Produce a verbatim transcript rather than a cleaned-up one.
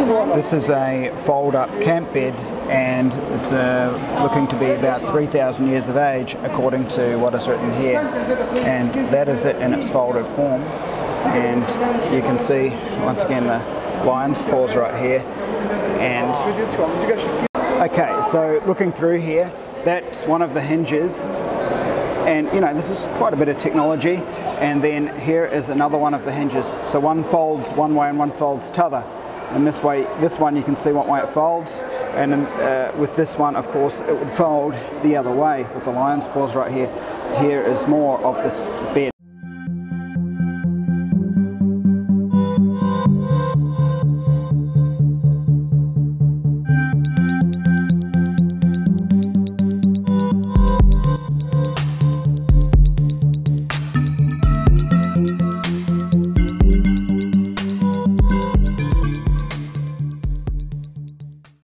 This is a fold-up camp bed, and it's uh, looking to be about three thousand years of age according to what is written here, and that is it in its folded form. And you can see once again the lion's paws right here. And okay, so looking through here, that's one of the hinges, and you know, this is quite a bit of technology. And then here is another one of the hinges, so one folds one way and one folds t'other. And this way, this one you can see what way it folds, and then, uh, with this one, of course, it would fold the other way with the lion's paws right here. Here is more of this bed.